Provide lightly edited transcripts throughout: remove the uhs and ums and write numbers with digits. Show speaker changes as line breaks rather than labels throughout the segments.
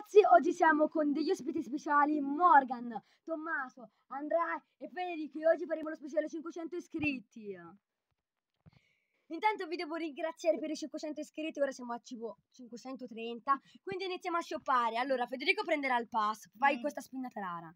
ragazzi, oggi siamo con degli ospiti speciali, Morgan, Tommaso, Andrea e Federico, e oggi faremo lo speciale 500 iscritti. Intanto vi devo ringraziare per i 500 iscritti, ora siamo a 530, quindi iniziamo a shoppare. Allora, Federico prenderà il pass, fai questa spinnata rara.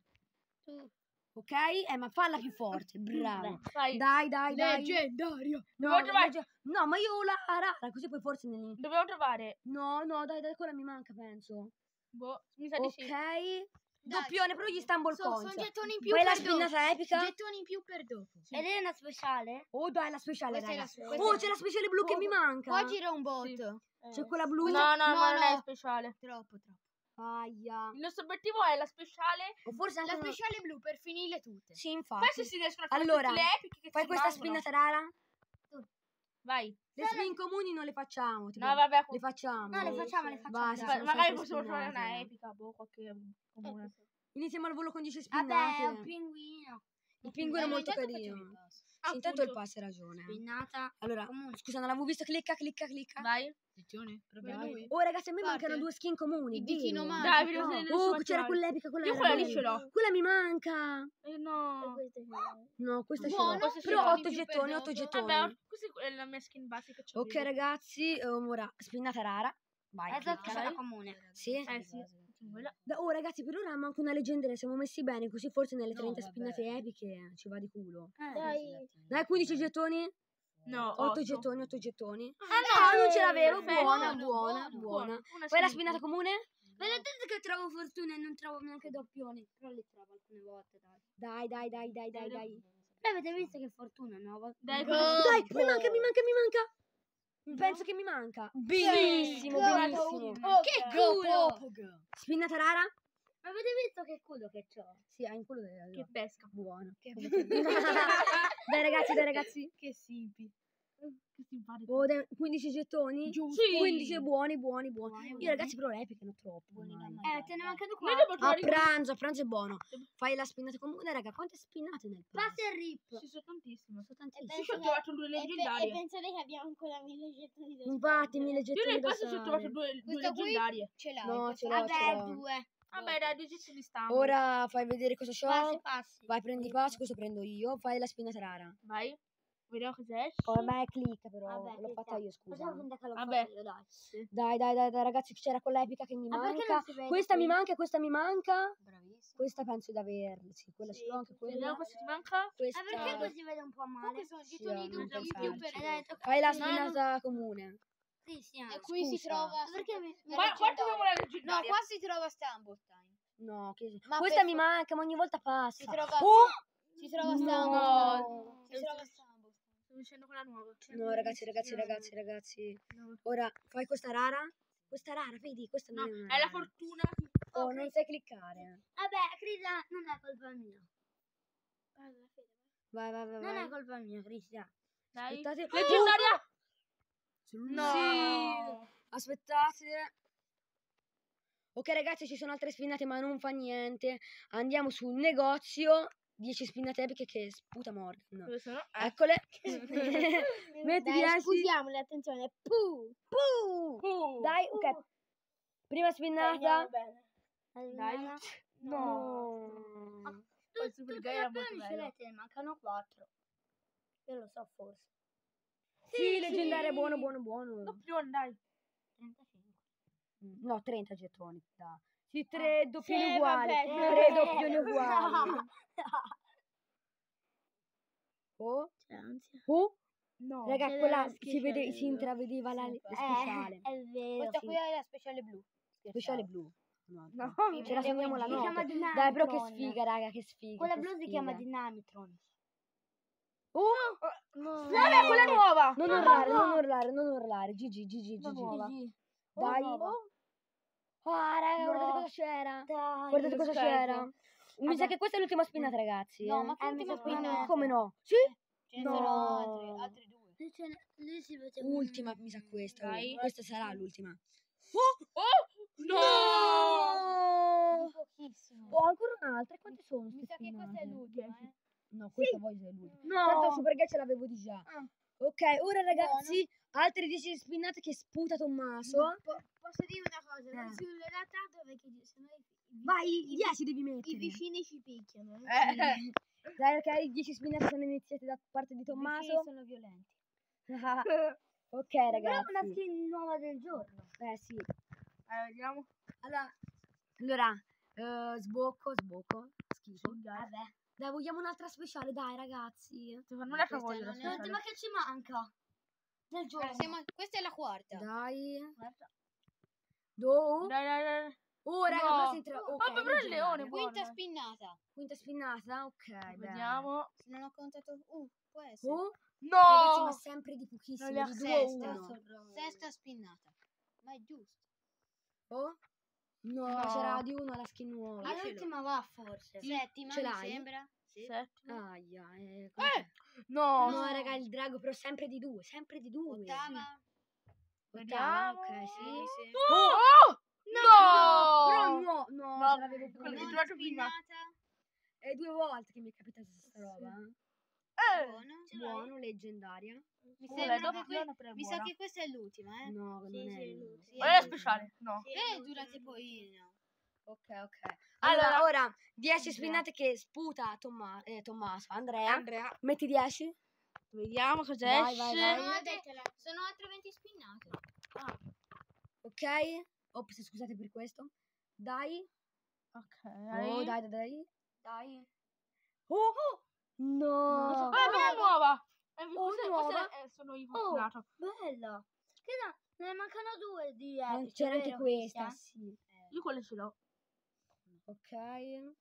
Ok? Ma falla più forte, bravo. Dai.
Leggendario.
No, no, ma io la rara, così poi forse ne...
Dobbiamo trovare.
No, dai, quella mi manca, penso.
Boh, mi sa di sì.
Ok. Doppione, però gli Stumble Coins.
Sono gettoni in più
Poi la
per dopo.
spinnata epica.
Gettoni in più per dopo.
Ed è una speciale?
Oh, dai, la speciale,
Questa è
raga.
la speciale.
Oh, c'è la speciale blu che mi manca.
Qua gira un bot.
Sì.
C'è quella blu.
No, ma non è
no.
speciale.
Troppo.
Aia.
Il nostro obiettivo è la speciale.
O forse anche
La speciale blu per finirle tutte.
Sì, infatti.
Poi se si riescono a fare
Allora,
tutte le epiche che
fai
ci
questa
rimangono.
spinnata rara.
Vai.
Le spin comuni non le facciamo. tipo.
No, vabbè.
Le facciamo.
No, le facciamo.
Basta,
dai.
sono
Magari
sempre
possiamo trovare
spinnate.
una epica. Boh, qualche comune.
Iniziamo al volo con 10
Vabbè,
spinnate.
è un pinguino.
Il pinguino è molto
intanto
carino.
facciamo il pass.
Sì, intanto il
Appunto.
pass hai ragione.
Spinnata.
Allora,
comune.
scusa, non l'avevo visto. Clicca.
Vai.
Gettoni?
Vai.
Oh, ragazzi, a me
Parte.
mancano 2 skin comuni.
Il ditino
vero?
magico.
Dai, vi devo vedere
Oh,
il
c'era
suo
quell'epica, quella
Io
era
quella lì
bella.
ce l'ho.
Quella mi manca.
No.
No, questa ce
Buono,
l'ho.
questa ce
Però
l'ho.
8 gettoni, 8 gettoni.
Vabbè, questa è la mia skin basica. ce
Ok,
l'avevo.
ragazzi, ora spinnata rara. Vai,
Esatto,
clicca.
c'è la
dai.
comune.
Sì.
Sì. Quella.
Oh, ragazzi, per ora manca una leggendaria. Siamo messi bene, così forse nelle
No,
30
vabbè.
spinnate epiche ci va di culo.
Dai.
Dai, 15 gettoni.
No,
8 gettoni, 8 gettoni.
Ah,
no, non ce l'avevo.
perfetto.
Buona.
Una
Poi la
skin.
spinnata comune?
Vedete che trovo fortuna e non trovo neanche doppioni. Però li trovo alcune volte, dai.
Dai.
Però avete visto che fortuna, no?
Dai,
Dai, mi manca. Penso che mi manca. Benissimo.
Oh, che culo!
Spinnata rara?
Ma avete visto che culo che c'ho?
Sì, hai in culo
Che pesca.
buono. Dai ragazzi.
Che simpi. Che simpatico.
Oh, 15 gettoni?
Giusto.
15 buoni. Io ragazzi però le epiche ne ho troppo.
Te ne mancano
Noi
4.
dobbiamo
A
trovare
pranzo è buono. Fai la spinnata comune, raga. Quante spinnate nel pass?
Passa il rip.
Ci sono tantissime.
Sono tantissime.
Io ci ho trovato due leggendarie.
pensate che abbiamo ancora 1000 gettoni da
Infatti, 1000
Io
gettoni
nel
da
passo ci ho trovato due
Questa qui
leggendarie.
ce l'hai.
No,
questa
ce l'ho,
qui.
ce l'ho.
Vabbè, 2.
Vabbè, dai, due gettoni di stampa.
Ora fai vedere cosa c'ho.
Passi.
Vai, prendi pass, questo prendo io. Fai la spinnata rara.
Vai. Vediamo cosa esce.
Vabbè, clicca però.
Vabbè,
L'ho fatta io, scusa.
Possiamo finta che l'ho
Vabbè.
fatto io, dai.
Dai, ragazzi, c'era quell'epica che mi
Ma perché
manca.
non si vede
Questa
qui?
mi manca, questa mi manca.
Bravissimo.
Questa penso di averla. Sì, quella ce l'ho anche quella.
Vediamo cosa ti manca.
Questa...
Ma perché così si vede un po' male?
Comunque sono
Sì,
gettoni
non
in più
pensarci.
per
Dai,
dopo.
Fai la
No,
spinnata comune.
Sì,
E qui si
Scusa.
trova.
Perché mi...
Qua troviamo la
No,
leggendaria.
qua si trova Stumble Time.
No,
Ma
questa
per
mi
fa-
manca, ma ogni volta passa.
Si trova.
Oh!
Si trova
No.
Stumble Time. Si trova Stumble Time.
Sto dicendo quella nuova.
No, ragazzi. Ora fai questa rara. Questa rara, vedi? Questa
No,
non è una
è la
rara.
fortuna.
Oh, non sai cliccare.
Vabbè, Crisia, non è colpa mia.
Vai.
Non è colpa mia, Crisia.
Dai.
Aspettate.
Leggendaria.
No.
Sì.
Aspettate. Ok, ragazzi, ci sono altre spinnate, ma non fa niente. Andiamo sul negozio. 10 spinnate epiche che sputa Morgan.
Dove sono?
Eccole. Metti 10.
Scusiamole, attenzione.
Dai, ok. Prima spinnata.
Dai.
No.
Il Super Guy era molto
ce
bello.
l'hai, ne mancano 4. Io lo so forse.
Sì, leggendaria, buono.
Doppione, dai.
35.
No, 30 gettoni. Dai. Sì, 3 doppioni
sì,
uguali.
vabbè,
3 doppioni uguali.
C'è ansia.
No.
Raga,
c'è
quella
la
si vede, si
speciale.
intravedeva la speciale.
È vero.
Questa
sì.
qui è la speciale blu.
Speciale blu. No,
No.
ce la segniamo la
Si chiama
notte.
Dynamitron.
Dai, però che sfiga, raga, che sfiga.
Quella
che
blu si
sfiga.
chiama Dynamitron.
Oh!
Vabbè, quella nuova.
Non urlare. GG.
nuova.
Dai. Ah, raga, guardate cosa c'era. Guardate cosa c'era. Mi sa che questa è l'ultima spinnata, ragazzi.
No, ma
mi
l'ultima
sa
spinata.
Come no? Sì?
Ce ne
No.
sono altri due.
Lì si vede
Ultima, mi sa questa.
Dai.
Questa sarà l'ultima.
No!
Pochissimo.
Ho ancora un'altra. Quante sono?
Mi sa che questa è l'ultima, eh.
No, questa voglio è l'ultima.
No.
Tanto Super Gay ce l'avevo di già. Ok, ora ragazzi, altre 10 spinnate che sputa Tommaso.
Posso dire una cosa? cosa, sulla realtà dove che se no
Vai, 10 devi
i
mettere.
vicini ci picchiano.
Sì. Dai, ok, 10 spinnate sono iniziate da parte di
I vicini
Tommaso.
sono violenti.
Ok, ragazzi.
una skin nuova del giorno.
Sì.
Vediamo.
Allora, sbocco, schifo.
Vabbè.
Dai, vogliamo un'altra speciale, dai, ragazzi.
Secondo me
Questa
voglio la
non è-
speciale.
Ma che ci manca? Del giorno.
Questa è la quarta.
Dai.
Guarda.
Dai. Oh, raga,
No.
però si entra... Ok,
Vabbè, però il
leggendaria.
leone, buono.
Quinta spinnata.
Quinta spinnata, ok, bene.
Vediamo.
Se non ho contato... può essere.
Oh,
No!
ragazzi, ma sempre di pochissimo,
Non li ha
di
sesta.
2-1.
Sesta spinnata. Ma è giusto.
Oh? No,
No.
c'era di una la skin nuova.
Ma l'ultima va forse. Settima,
Ce
mi
l'hai?
sembra. Sì.
Settima.
Aia,
No.
no, raga, il drago, però sempre di 2, sempre di 2.
Ottava.
Ottava,
Vediamo.
ok, sì.
Sì.
Oh! No!
Però no,
No,
ce l'avevo
quello
prima.
il drago prima.
Spinnata.
È 2 volte che mi è capitata questa roba.
Buono.
Buono, leggendaria.
Mi
Oh,
sembra
la
che
doppiona però è
mi sa
buona.
che questa è l'ultima, eh.
No, non è
sì,
l'ultima.
sì.
Quella è speciale. No.
Che durate poi, no.
Ok. Allora,
Allora,
ora 10
Andrea.
spinnate che sputa Tommaso. Andrea. Metti 10.
Vediamo cosa
Vai,
esce.
vai, vai.
Sono altre 20 spinnate.
Ok. Ops, scusate per questo. Dai.
Ok.
Oh, dai. Oh! No.
Ah, non è nuova.
nuova.
Sono io fortunato.
Bella. Che ne mancano 2 di
C'era anche questa, sì.
Io quelle ce l'ho.
Ok.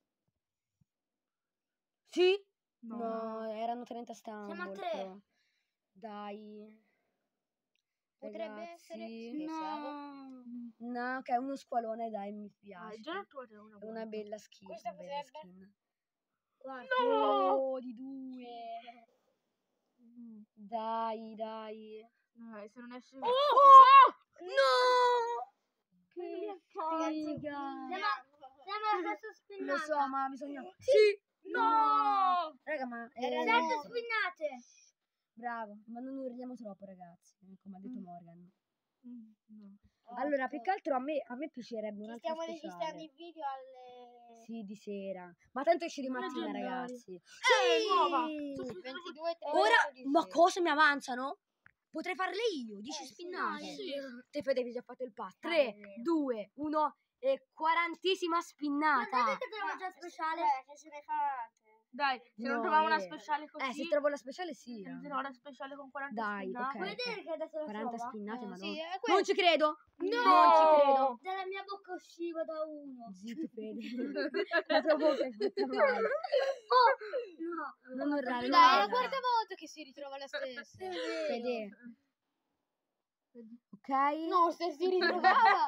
Sì?
No.
No, erano 30 stampe.
Siamo a 3.
Dai.
Potrebbe
Ragazzi.
essere.
No.
No, ok, uno squalone, dai, mi piace.
Già la tua è una
È
buona.
una bella skin.
Questa
Una bella
potrebbe-
skin.
Guarda.
No!
Oh, di 2. Dai.
Se non esce...
Oh! No! Che
Ragazzi,
figa.
Siamo la stessa spinnata.
Lo so, ma bisogna... Sì!
No!
Raga, ma...
7 spinnate.
Bravo, ma non urliamo troppo, ragazzi, come ha detto Morgan.
No.
Allora, più che altro a me piacerebbe
Ci
un'altra
stiamo registrando
speciale.
il video alle...
Sì, di sera. Ma tanto esce di mattina,
Leggendario.
ragazzi.
nuova.
22, 3.
Ora, ma cosa mi avanzano? Potrei farle io, 10
sì,
spinnate.
dai.
Sì.
Te avevi già fatto il pass.
Ah,
3,
è vero.
2, 1 e 40esima spinnata.
che trovo già speciale? Che se ne fate.
Dai, se non
No,
troviamo una speciale
se
così...
trovo la speciale sì.
Se trovo una speciale con 40
Dai,
spinnate.
ok.
Vuoi vedere che adesso la
40
trova?
spinnate, ma
Sì, è
non
quello.
ci credo.
No!
Non ci credo.
Dalla mia bocca usciva da uno.
Zitto, Fede. La tua bocca è fatta male.
No.
Non urlare, non
Dai, è la
urlare.
quarta volta che si ritrova la stessa.
Fede. Ok?
No, se si ritrovava.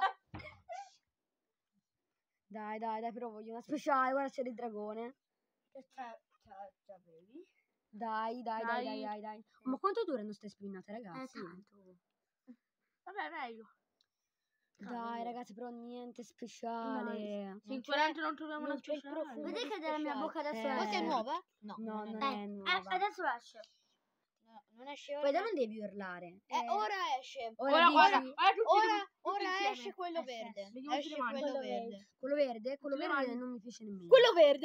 Dai, però voglio una speciale. Guarda, c'è il dragone.
Che c'è, bevi?
Dai. Ma quanto durano queste spinnate, ragazzi?
Vabbè, meglio.
Dai, ragazzi, però niente speciale.
Se in 40 non troviamo una
c'è il
speciale.
profumo. Vedete che dalla mia bocca adesso
Questa è
Eh.
nuova? No.
No, non è nuova.
adesso esce.
No, non esce ora.
Poi da non devi urlare.
Ora esce.
Ora dici-
Ora esce quello
Esce.
verde.
Vediamo
Esce
le mani.
quello
Quello
verde.
Quello verde? Quello
Tutte le
verde
mani.
non mi piace nemmeno.
Quello verde.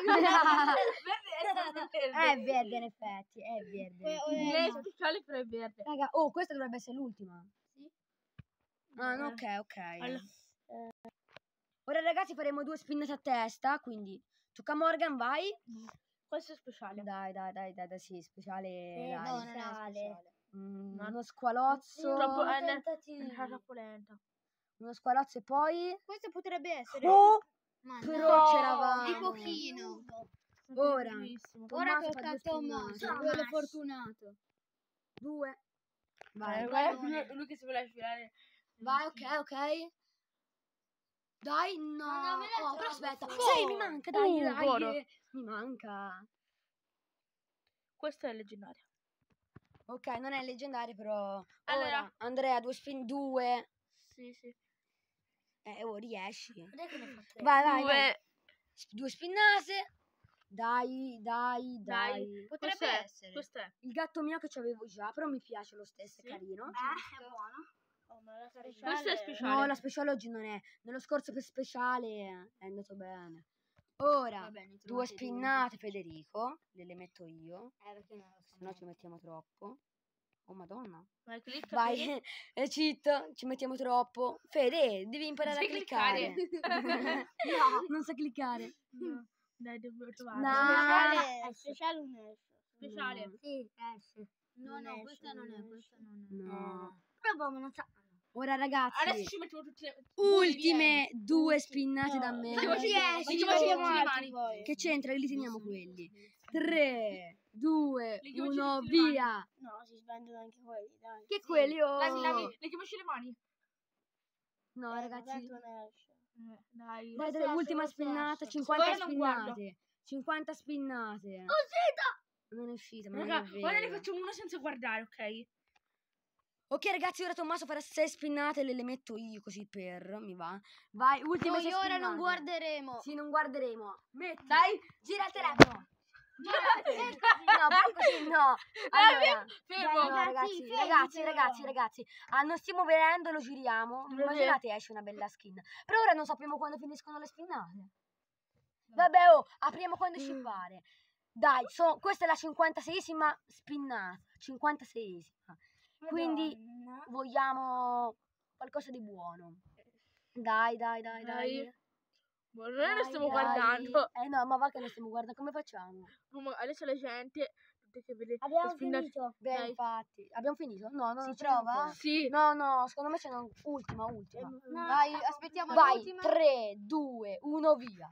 È verde, in effetti, è verde.
Le speciali però è verde.
Raga, oh, questa dovrebbe essere l'ultima.
Sì.
Ah, no, ok.
Allora.
Ora, ragazzi, faremo 2 spinnate a testa, quindi tocca a Morgan, vai.
Questo è speciale.
Dai, sì, speciale, dai.
No, non è speciale.
Uno squalozzo.
Troppo, è
tentativi.
troppo lenta.
Uno squalozzo e poi...
Questo potrebbe essere.
Oh,
Ma
però
no,
c'eravamo.
di pochino.
Ora.
Bellissimo.
Ora
Tommaso fa
tocca a
2
Tommaso,
spinnate.
quello fortunato.
2. Vai,
Guarda, lui che si vuole sfilare.
vai, ok. Dai, no.
non me la
Oh, però
trovo
aspetta.
solo.
6 mi manca, dai.
buono.
Mi manca.
Questa è leggendaria.
Ok, non è leggendario, però.
Allora.
Ora, Andrea, 2 spin 2.
Sì.
Riesci.
Vedete che ne fa 3.
Vai.
2.
2 spinnate. Dai.
Potrebbe
Questo è.
essere.
Questo è.
Il gatto mio che c'avevo già, però mi piace lo stesso,
Sì.
è carino.
È buono.
Questa è speciale.
No, la speciale oggi non è. Nello scorso per speciale è andato bene. Ora,
Va bene,
2 spinnate, Federico. Le metto io.
Perché non lo so.
Se no ci mettiamo troppo. Oh madonna.
Vai, clicca.
Vai, cheat, ci mettiamo troppo. Fede, devi imparare
Sai
a cliccare.
No.
Non sa cliccare.
No. Dai, devo trovare.
No.
È speciale un esce.
Speciale.
Sì, esce.
No,
Non
no,
esce,
questa non è,
non
questa non è.
No.
Però non sa.
Ora ragazzi,
Adesso ci mettiamo tutti le...
ultime 2 spinnate da me.
Facciamo
Sì,
le mani.
Che c'entra? Li teniamo quelli. 3, 2,
Li chiamo
1,
tutti le mani.
via.
No, si spendono anche quelli, dai.
Che quelli oh.
Le chiamiamoci le mani.
No ragazzi.
Non esce.
Dai.
Dai,
Questo
ultima
esce,
spinnata,
esce.
50
Ora non guardo.
spinnate. 50 spinnate. Non è uscita, ma
Raga,
non è
ora ne
vero.
facciamo una senza guardare, ok?
Ok ragazzi, ora Tommaso farà 6 spinnate, le metto io così per, mi va. Vai, ultime 6
Noi ora
spinnate.
non guarderemo.
Sì, non guarderemo. Metti.
Dai.
Gira il telefono. No, però così no. Allora,
Fermo.
no, ragazzi. Ah, non stiamo vedendo, lo giriamo. Immaginate esce una bella skin. Però ora non sappiamo quando finiscono le spinnate. Vabbè, oh, apriamo quando ci pare. Dai, questa è la 56esima spinnata. 56esima. Quindi vogliamo qualcosa di buono. Dai.
Ma noi ne stiamo
Dai.
guardando.
No, ma va che ne stiamo guardando. Come facciamo?
Adesso la gente potete vedere
Abbiamo
le spinnate.
finito.
Beh,
Dai.
infatti. Abbiamo finito? No, non
Si
ce n'è
prova?
ancora.
Sì.
No, secondo me c'è una ultima.
Dai, aspettiamo
Vai,
l'ultima.
3, 2, 1, via.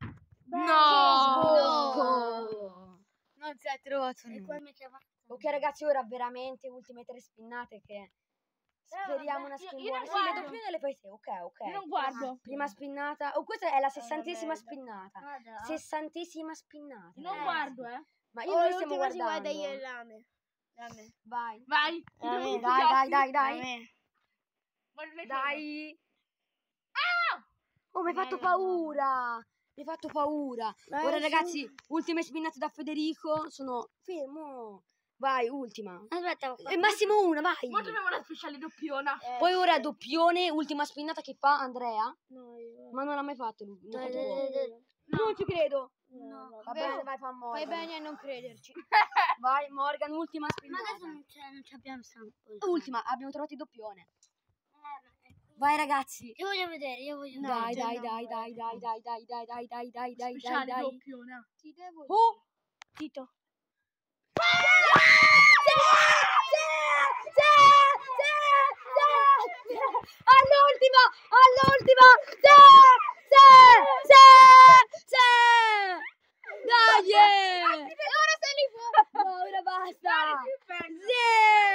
No.
Non si è trovato
E
nulla.
poi mi chiama.
Ok ragazzi, ora veramente ultime 3 spinnate che speriamo una
io
skin
non
buona. Sì,
guardo.
le doppione le fai te, ok.
Io non guardo.
Prima spinnata. Oh, questa è la 60esima
merda.
spinnata.
Guarda.
60esima spinnata.
Non
ragazzi.
guardo,
Ma io non li stiamo
l'ultima si guarda
guardando.
io e Lame. Lame.
Vai.
Vai.
Dai. Dai. Oh, mi hai fatto paura. Mi hai fatto paura. Ora ragazzi, ultime spinnate da Federico. Sono fermo. Vai, ultima.
Aspetta.
E massimo una, vai.
Ma abbiamo la speciale doppiona.
Poi ora doppione, ultima spinnata che fa Andrea.
No, io.
Ma non l'ha mai fatto lui. Non,
Dai,
fatto voi.
dai.
Non ci credo.
No,
Va bene, vai, fa
Fai
Morgan.
bene a non crederci.
Vai, Morgan, ultima
Ma
spinnata.
adesso non ci abbiamo sample.
Ultima, abbiamo trovato il doppione. Vai ragazzi.
Io voglio vedere,
Dai.
Speciale doppiona.
Ti devo
Oh!
Tito.
All'ultima! Dai!
E ora sei lì fuori.
No, ora basta! Sì!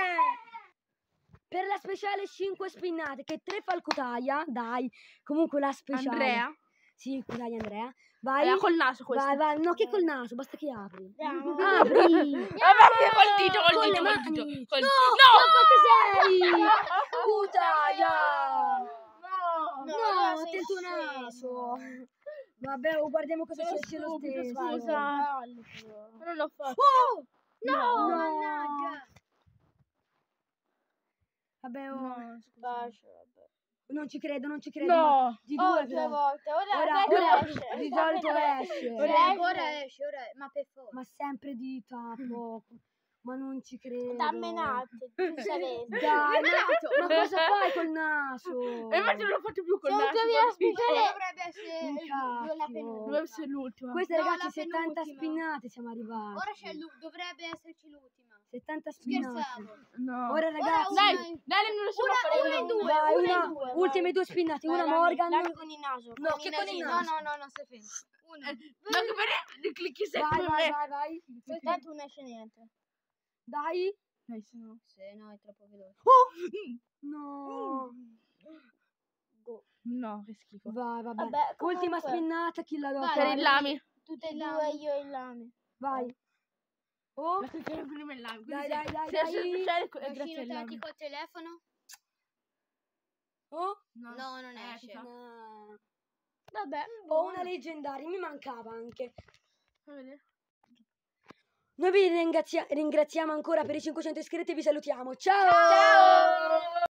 Per la speciale 5 spinnate, che 3 falcotaia, dai. Comunque la speciale.
Andrea.
Sì, dai Andrea. Vai.
Allora, col naso questo.
Vai. No, che col naso, basta che apri.
Andiamo.
Apri!
Col dito,
Con
col
le
dito,
mani.
col dito.
No!
No!
Quante sei? Putaia!
No,
No,
sei
te il tuo
scemo.
naso. Vabbè, guardiamo cosa c'è lo stesso.
Scusa. Ma non l'ho fatto.
Oh!
No,
No.
mannaggia.
Vabbè, non ci credo.
No.
Di due, però.
volte.
Ora
esce.
di solito esce.
Ora esce, ma per forza.
Ma sempre di poco. Ma non ci credo.
Dammi nato, tu sei
Dai, ma cosa fai col naso?
E invece non l'ho fatto più col
Sono
naso.
più via speciale.
Dovrebbe essere
Un cacchio.
la penultima.
Deve essere l'ultima.
Queste
No,
ragazzi
la
70
penultima.
spinnate siamo arrivati.
Ora c'è dovrebbe esserci l'ultima.
70 spinnate.
Scherzavo.
No.
Ora ragazzi,
Dai, non riusciamo a fare
una in due.
vai,
una in
una,
due,
ultime 2 spinnate, una Morgan.
Dai con il naso.
No, che con il
No,
naso.
no, stai fermo. Una.
No, che per li clicchi sempre
Vai,
me.
vai.
Tanto non esce niente.
Dai.
Dai, se no.
Se no è troppo veloce.
Oh! No.
No, che schifo.
Vai, vabbè.
Vabbè,
Ultima
comunque.
spinnata, chi la do?
Vai,
Per il lami.
Tutte e due io e il Lame.
Vai. Oh,
La clicchiamo prima il lami.
dai, dai, dai,
Se esce
dai.
speciale è grazie
Bacino,
al
te
lami.
col telefono?
Oh.
No, non esce.
fa.
No.
Vabbè.
Ho una leggendaria, mi mancava anche.
Fai vedere.
Noi vi ringraziamo ancora per i 500 iscritti e vi salutiamo. Ciao!